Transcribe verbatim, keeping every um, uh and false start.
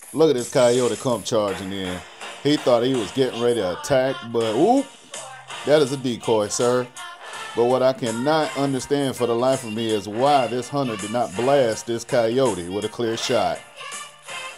Look at this coyote come charging in. He thought he was getting ready to attack, but oop, that is a decoy, sir. But what I cannot understand for the life of me is why this hunter did not blast this coyote with a clear shot.